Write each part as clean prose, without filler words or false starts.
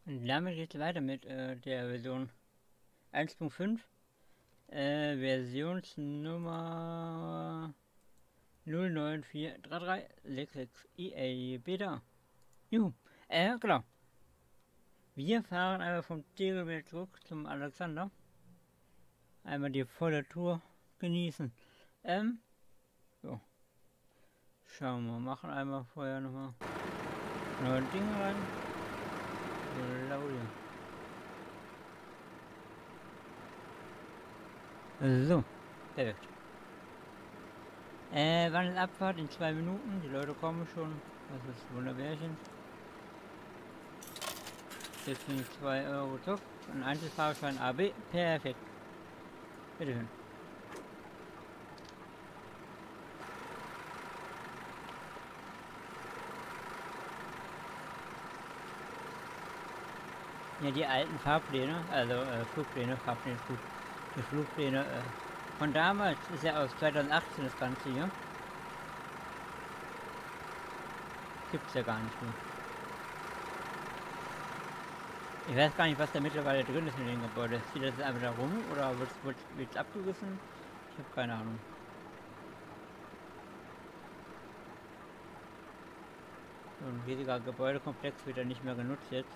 Und damit geht es weiter mit der Version 1.5. Versionsnummer 0943366 EA Beta. Juhu. Genau. Wir fahren einmal vom Tegel wieder zurück zum Alexander. Einmal die volle Tour genießen. So. Schauen wir, machen einmal vorher nochmal neue Dinge rein. So, perfekt. Wann ist Abfahrt? In 2 Minuten. Die Leute kommen schon. Das ist Wunderbärchen. Jetzt sind 2 Euro zurück. Ein Einzelfahrschein AB. Perfekt. Bitteschön. Ja, die alten Fahrpläne, also Flugpläne, Fahrpläne ist gut. Die Flugpläne von damals ist ja aus 2018 das Ganze hier. Gibt's ja gar nicht mehr. Ich weiß gar nicht, was da mittlerweile drin ist in dem Gebäude. Zieht das einfach da rum oder wird's abgerissen? Ich habe keine Ahnung. So ein riesiger Gebäudekomplex wird ja nicht mehr genutzt jetzt.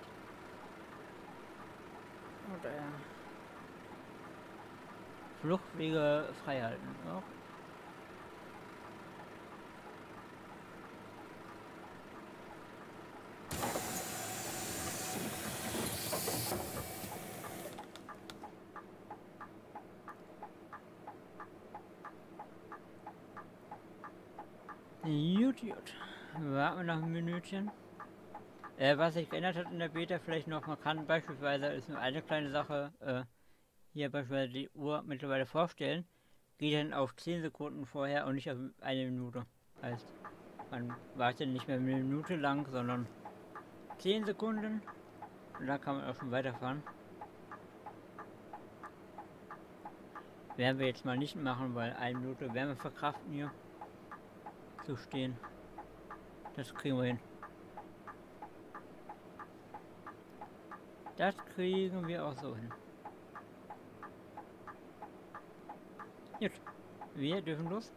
Oder Fluchtwege freihalten. Auch. Gut. Warten wir noch ein Minütchen. Was sich geändert hat in der Beta, vielleicht noch, man kann beispielsweise, ist nur eine kleine Sache, hier beispielsweise die Uhr mittlerweile vorstellen, geht dann auf 10 Sekunden vorher und nicht auf 1 Minute. Heißt, man wartet nicht mehr 1 Minute lang, sondern 10 Sekunden und dann kann man auch schon weiterfahren. Werden wir jetzt mal nicht machen, weil 1 Minute werden wir verkraften hier zu stehen. Das kriegen wir hin. Das kriegen wir auch so hin. Gut, wir dürfen los.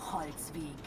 Holzweg.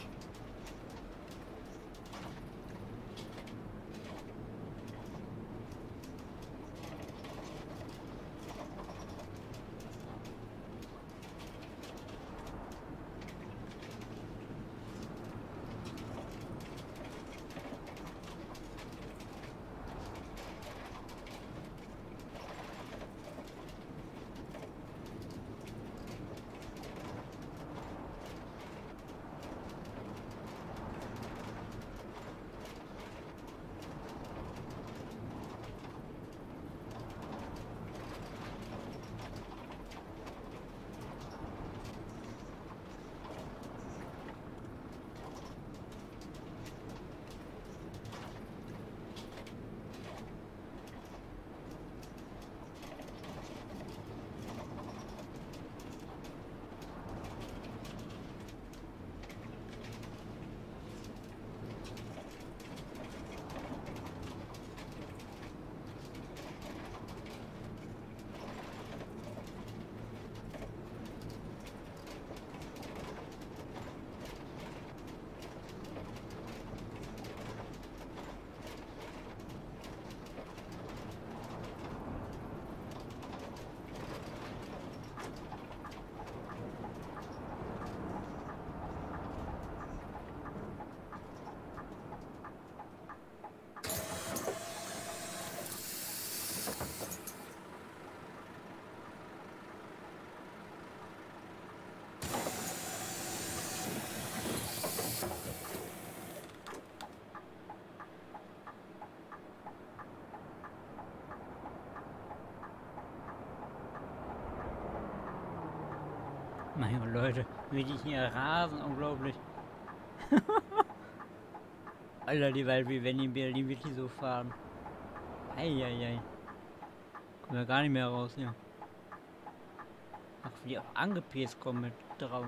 Meine Leute, wie die hier rasen, unglaublich. Alter, die Welt, wie wenn die in Berlin wirklich so fahren. Eieiei. Kommen wir gar nicht mehr raus hier. Ach, wie die auch angepäst kommen mit 300.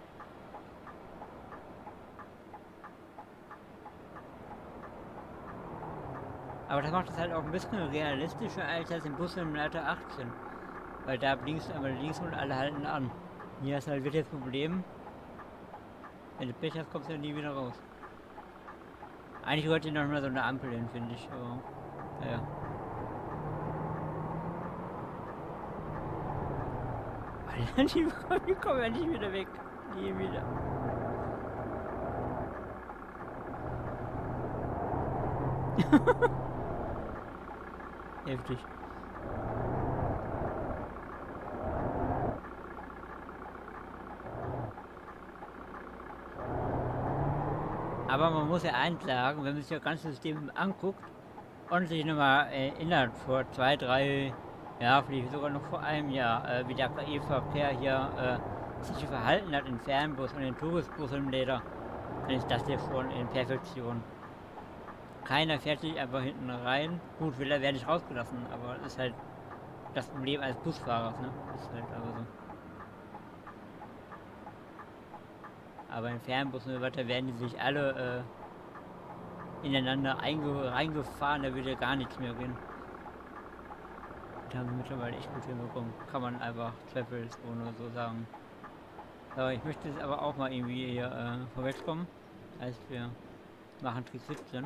Aber das macht es halt auch ein bisschen realistischer als das im Bus im Leiter 18. Weil da blinkst du einmal links und alle halten an. Hier ist halt wirklich das Problem. Wenn du Pech hast, kommst du ja nie wieder raus. Eigentlich wollte ich noch mal so eine Ampel hin, finde ich. Aber, naja. Alter, die kommen ja nicht wieder weg. Nie wieder. Heftig. Aber man muss ja eins sagen, wenn man sich das ganze System anguckt und sich nochmal erinnert, vor 2, 3, ja, vielleicht sogar noch vor einem Jahr, wie der KI-Verkehr hier sich verhalten hat in Fernbus und in Touristbus im Leder, dann ist das ja schon in Perfektion. Keiner fährt sich einfach hinten rein. Gut, will er werden nicht rausgelassen, aber das ist halt das Problem als Busfahrers, ne? Das ist halt aber so. Aber in Fernbussen und weiter werden die sich alle ineinander reingefahren, da würde ja gar nichts mehr gehen. Da haben wir mittlerweile echt gut hinbekommen. Kann man einfach zweifelsohne so sagen. So, ich möchte jetzt aber auch mal irgendwie hier vorwärtskommen. Das heißt, wir machen Trick 17.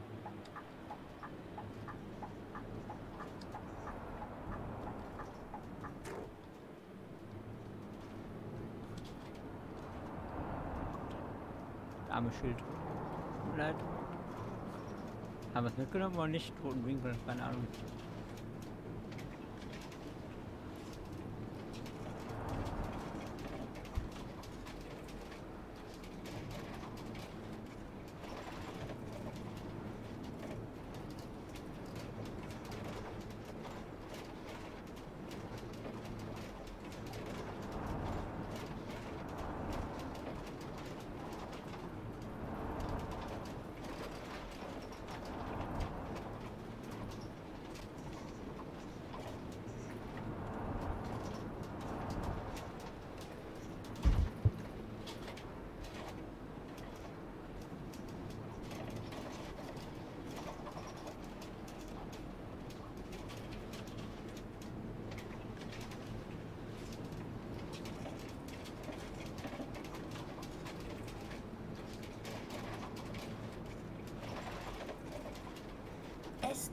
Armes Schild. Tut mir leid. Haben wir es mitgenommen oder nicht? Toten Winkel, keine Ahnung.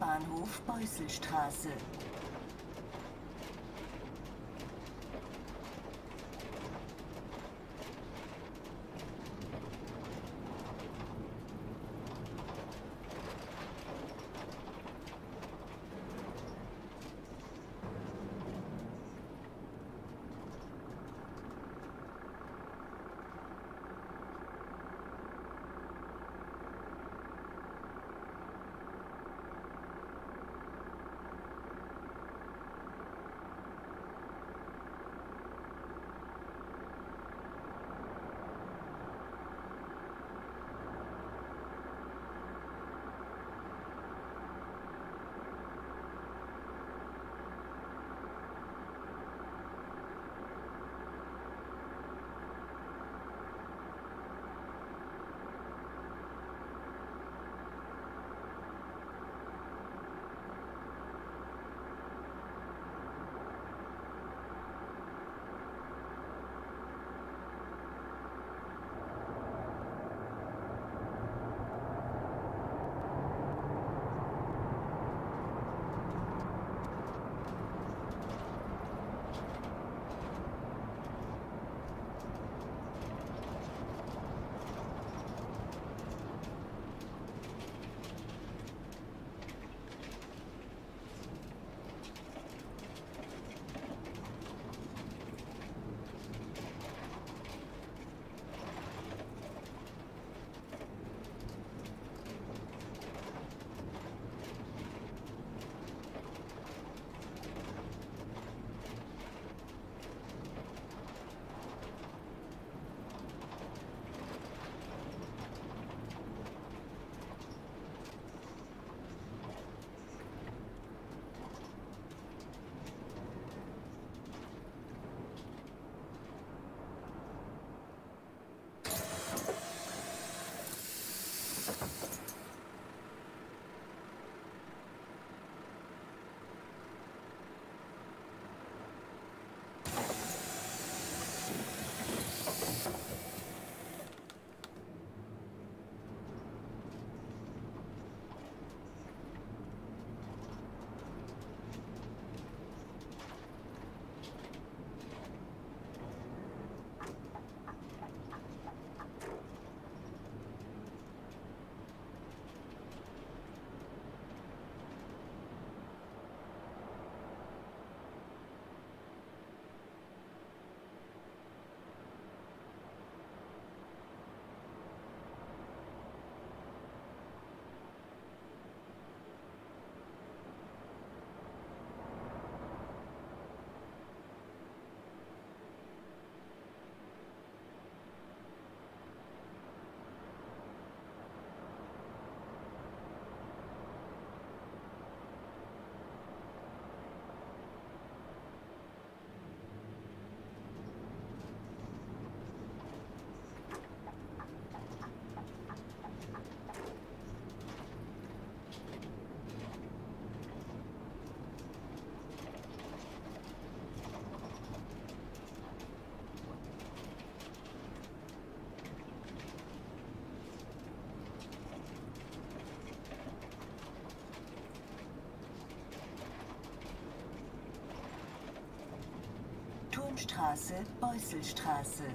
Bahnhof Beusselstraße. Turmstraße, Beusselstraße.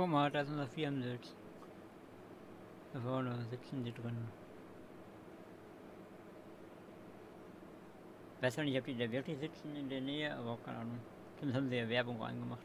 Guck mal, da ist unser Firmensitz. Da vorne sitzen die drin. Weiß noch nicht, ob die da wirklich sitzen in der Nähe, aber keine Ahnung. Zumindest haben sie ja Werbung reingemacht.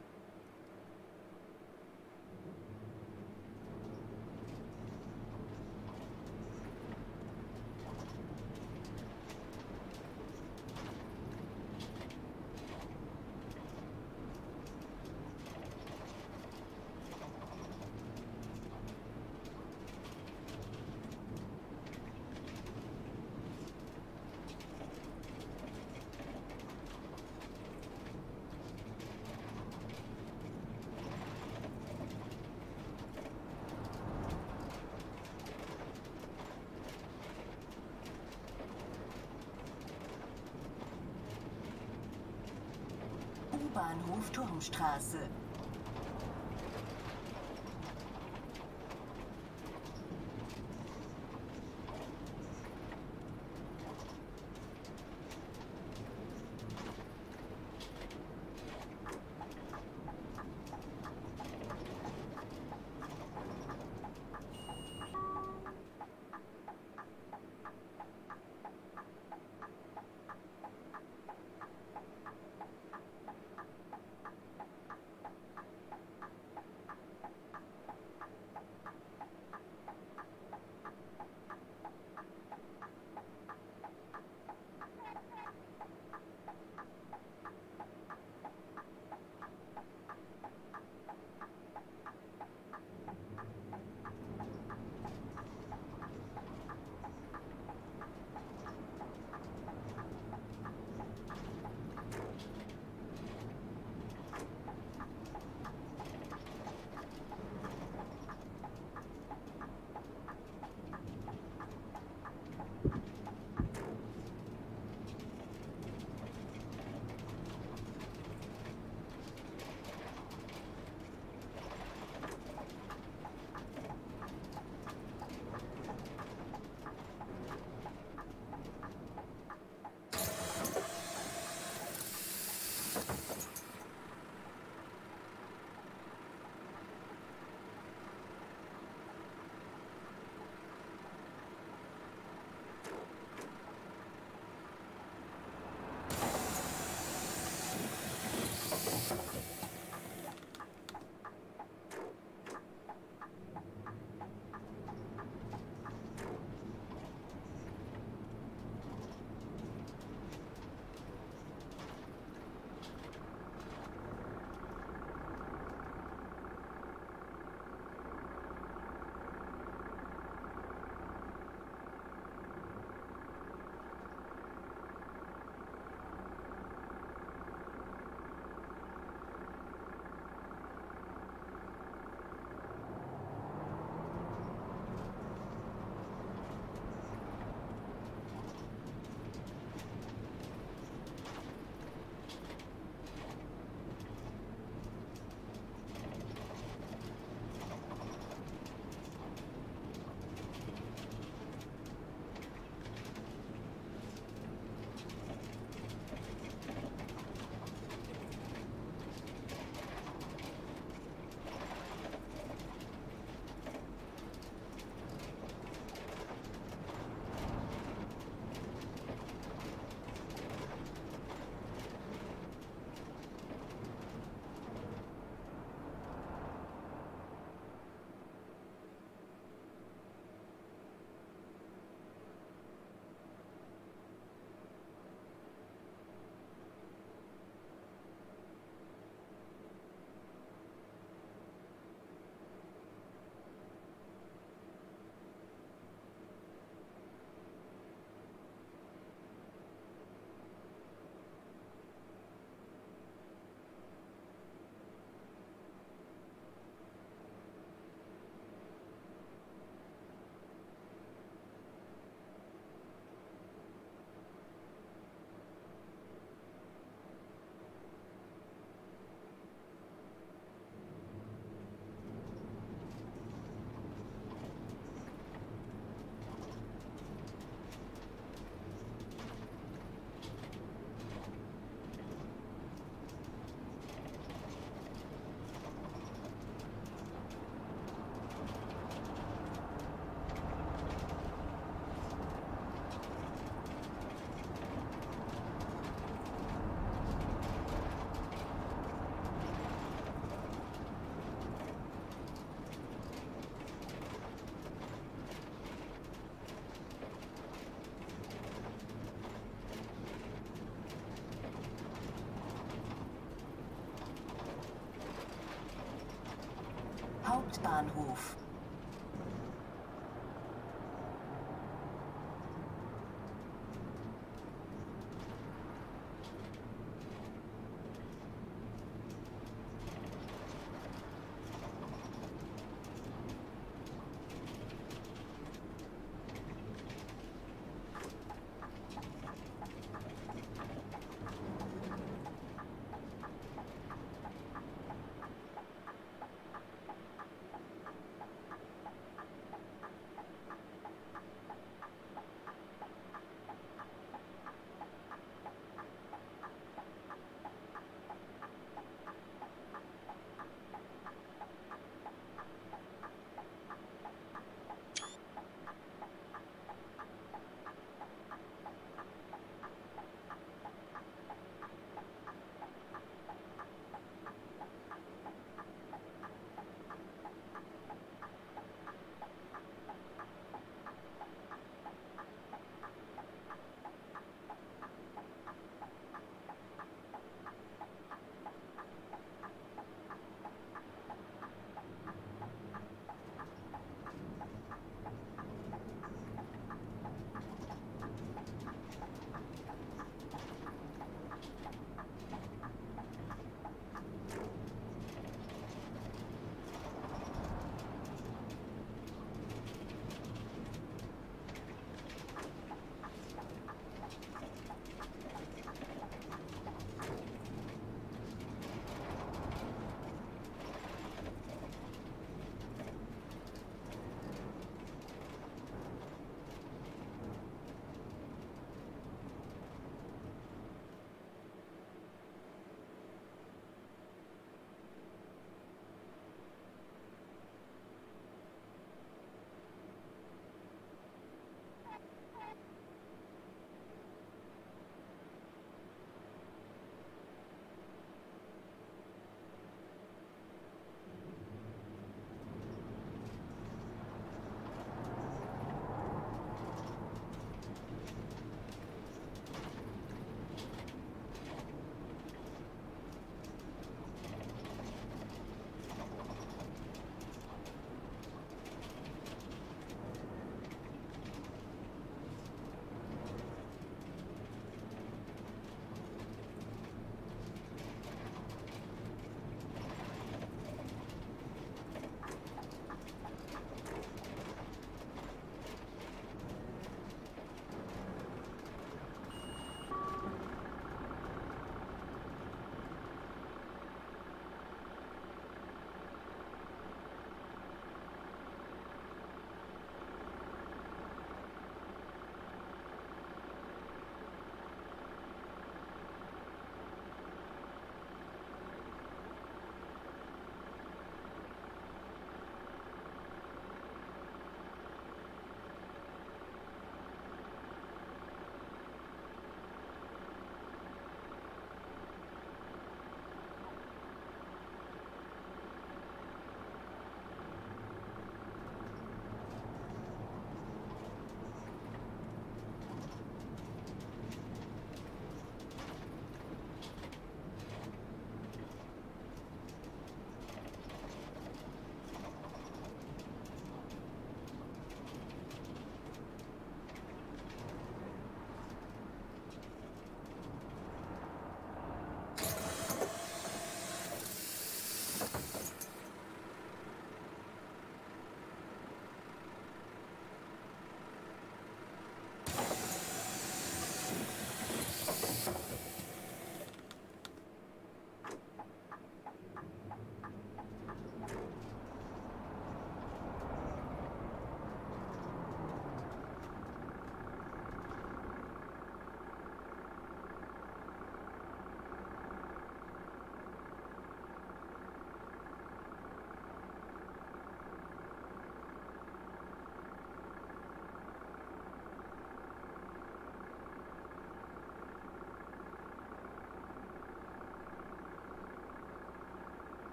U-Bahnhof Turmstraße. Hauptbahnhof.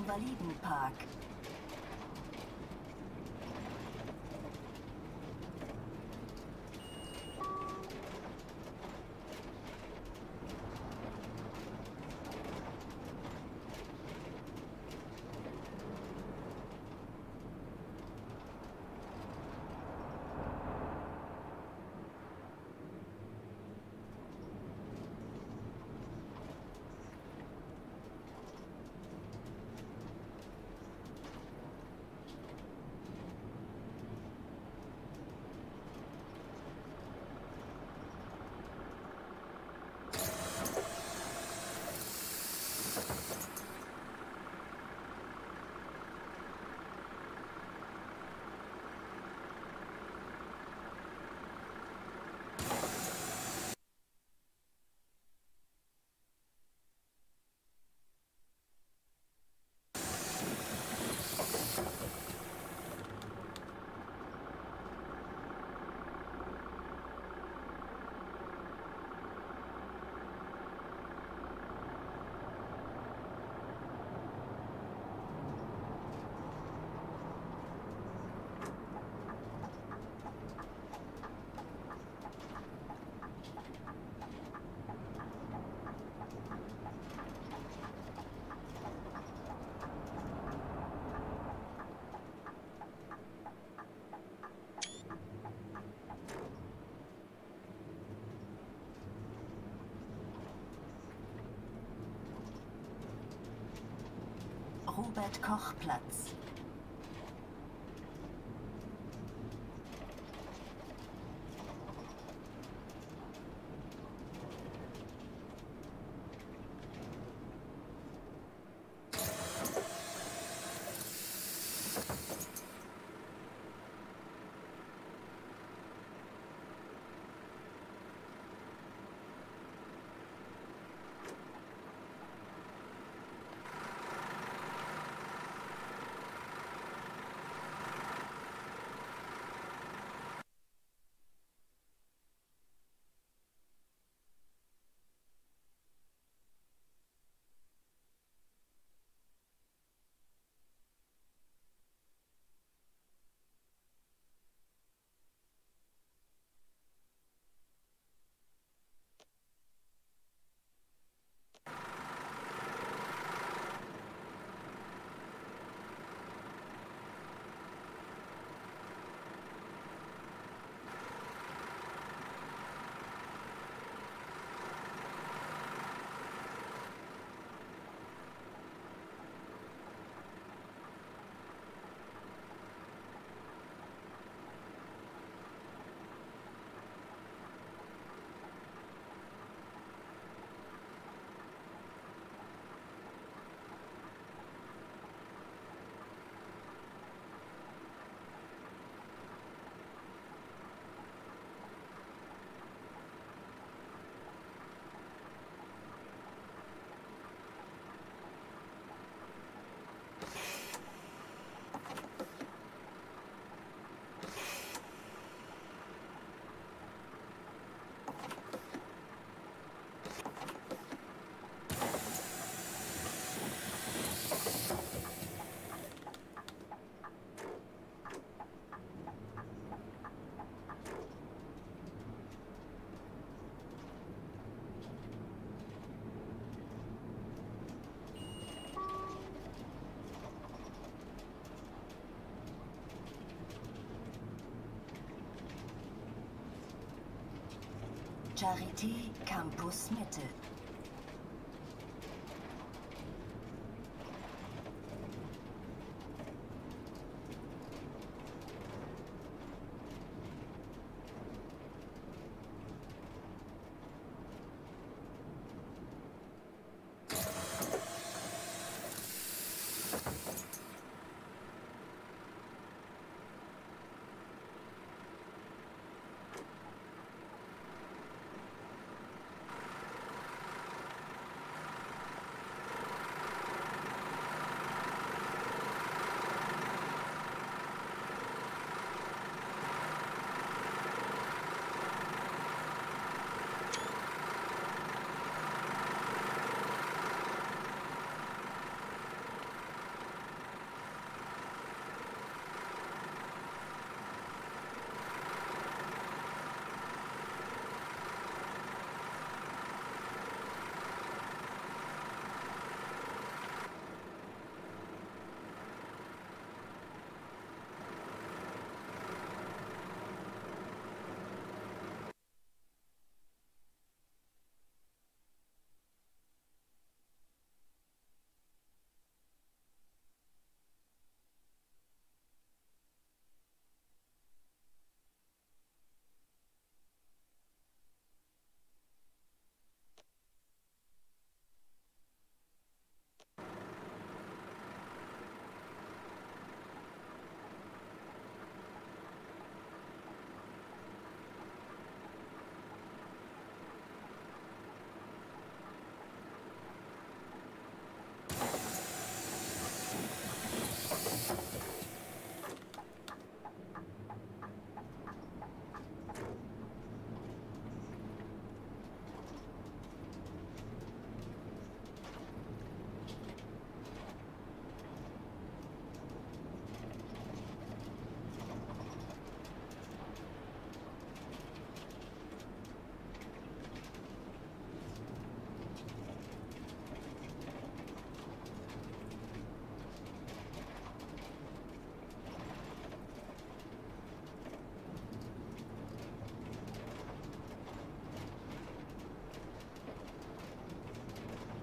Invalidenpark. Robert-Koch-Platz. Charité Campus Mitte.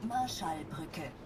Marschallbrücke.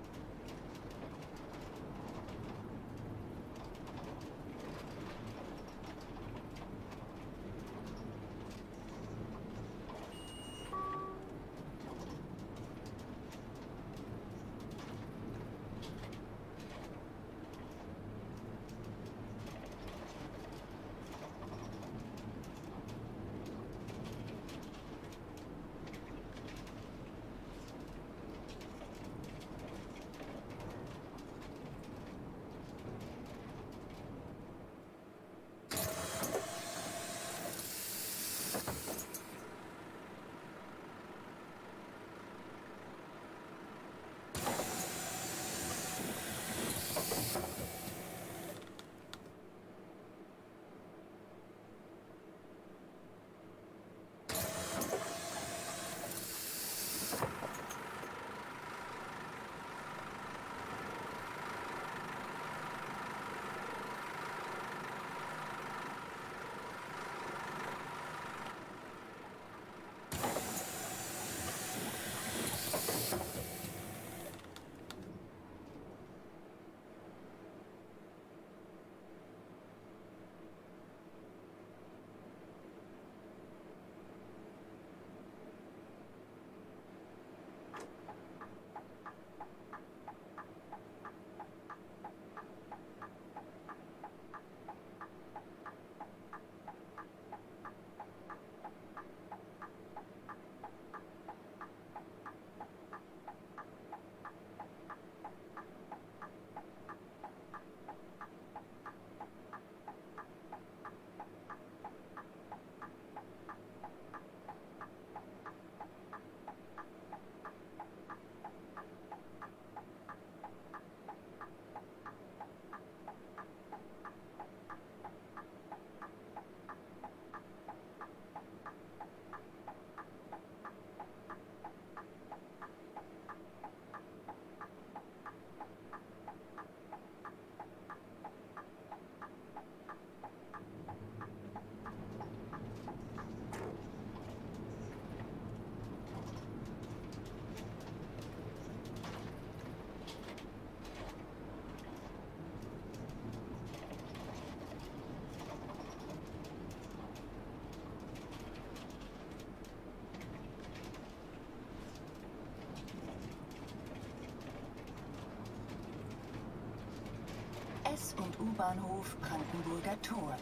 S- und U-Bahnhof Brandenburger Tor.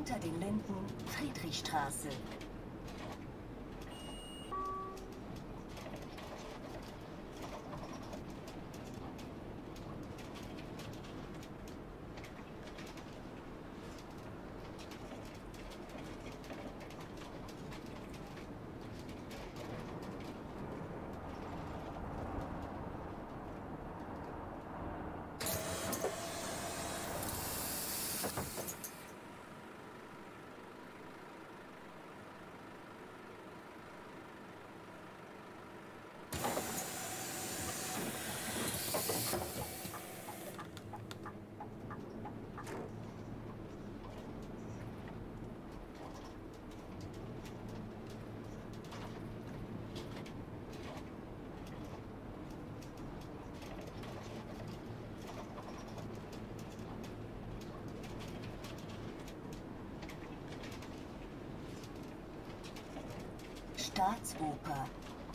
Unter den Linden Friedrichstraße. Staatsoper.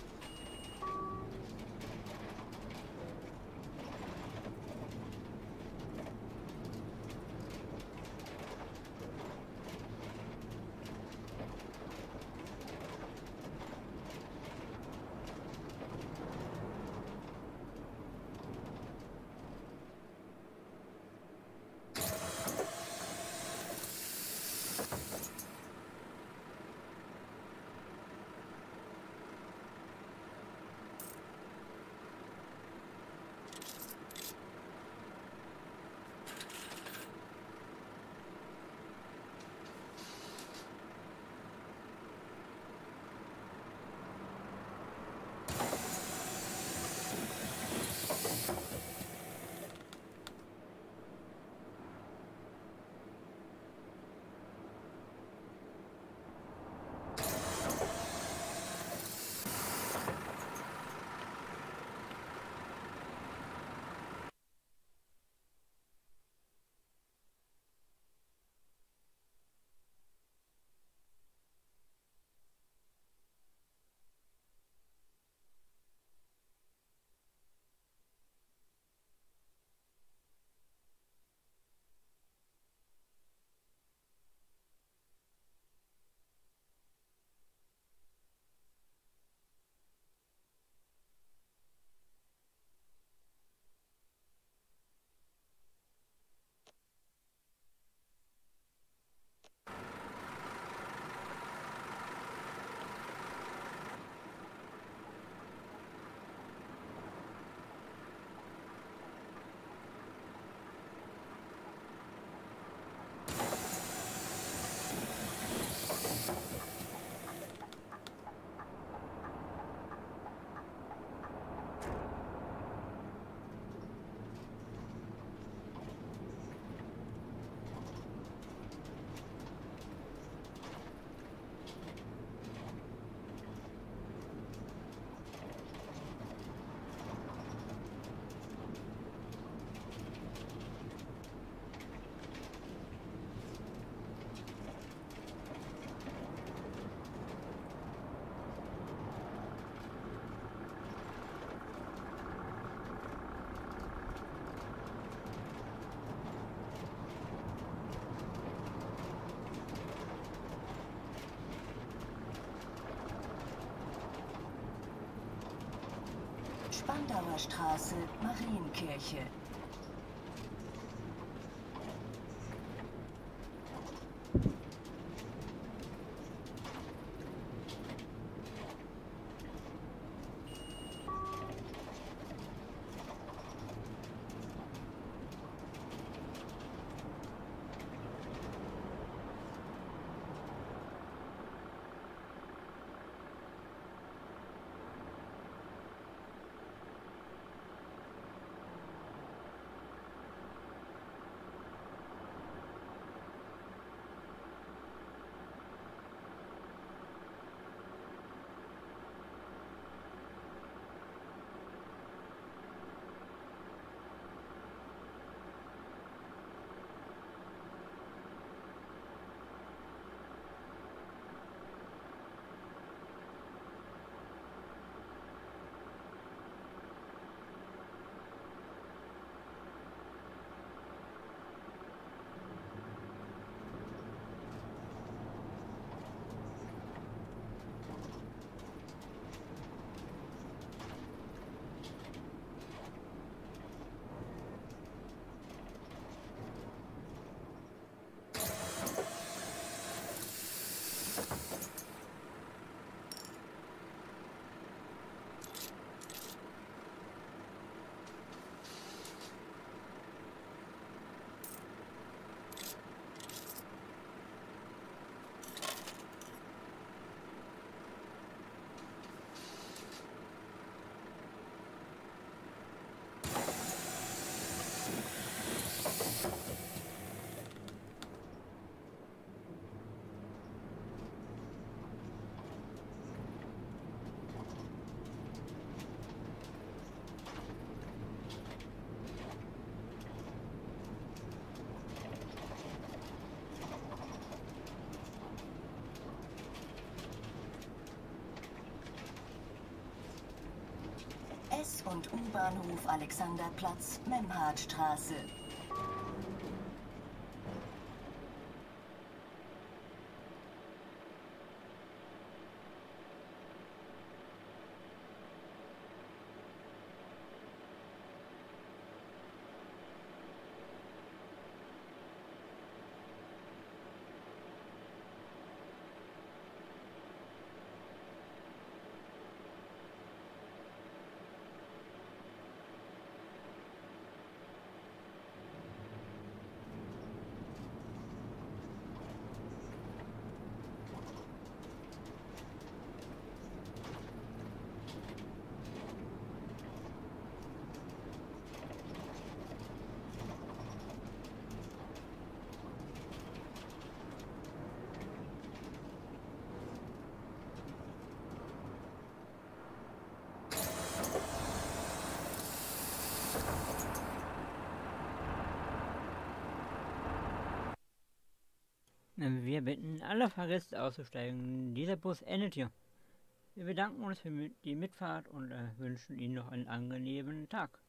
Spandauer Straße, Marienkirche. und U-Bahnhof Alexanderplatz, Memhardstraße. Wir bitten alle Fahrgäste auszusteigen. Dieser Bus endet hier. Wir bedanken uns für die Mitfahrt und wünschen Ihnen noch einen angenehmen Tag.